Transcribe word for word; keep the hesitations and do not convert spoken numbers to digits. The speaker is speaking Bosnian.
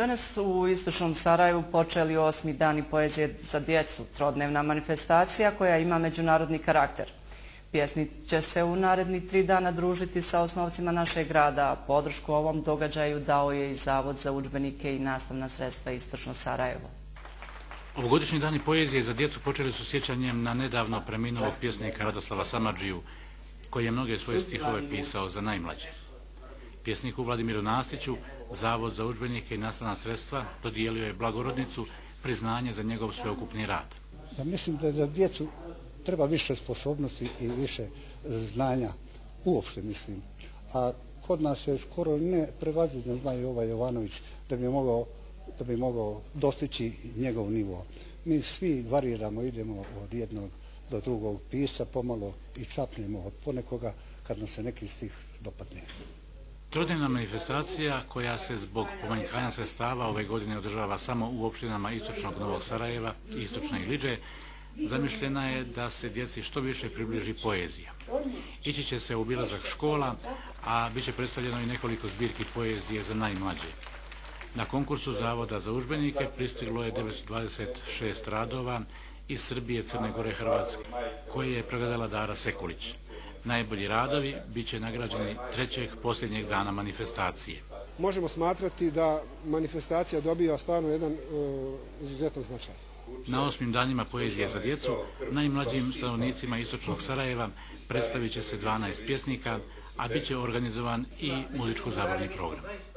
Danas u istočnom Sarajevu počeli osmi dani poezije za djecu, trodnevna manifestacija koja ima međunarodni karakter. Pjesnici će se u naredni tri dana družiti sa osnovcima našeg grada, a podršku ovom događaju dao je i Zavod za udžbenike i nastavna sredstva Istočno Sarajevo. Ovogodišnji dani poezije za djecu počeli su sjećanjem na nedavno preminulog pjesnika Radoslava Samardžiju, koji je mnoge svoje stihove pisao za najmlađe. Pjesniku Vladimiru Nastiću Zavod za udžbenike i nastavna sredstva dodijelio je blagorodnicu, priznanje za njegov sveukupni rad. Ja mislim da za djecu treba više sposobnosti i više znanja, uopšte mislim. A kod nas je skoro ne prevaziđen, zna i ovaj Jovanović, da bi mogao, da bi mogao dostići njegov nivo. Mi svi variramo, idemo od jednog do drugog pisa, pomalo i čapnemo od ponekoga kad nam se neki stih dopadne. Trodnevna manifestacija koja se zbog pomanjkanja sredstava ove godine održava samo u opštinama istočnog Novog Sarajeva i istočne Iliđe, zamišljena je da se djeci što više približi poezija. Ići će se u obilazak škola, a bit će predstavljeno i nekoliko zbirki poezije za najmlađe. Na konkursu Zavoda za udžbenike pristiglo je devetsto dvadeset šest radova iz Srbije, Crne Gore, Hrvatske, koje je pregledala Dara Sekulić. Najbolji radovi bit će nagrađeni trećeg posljednjeg dana manifestacije. Možemo smatrati da manifestacija dobija stvarno jedan uh, izuzetan značaj. Na osmim danima poezije za djecu najmlađim stanovnicima istočnog Sarajeva predstavit će se dvanaest pjesnika, a bit će organizovan i muzičko-zabavni program.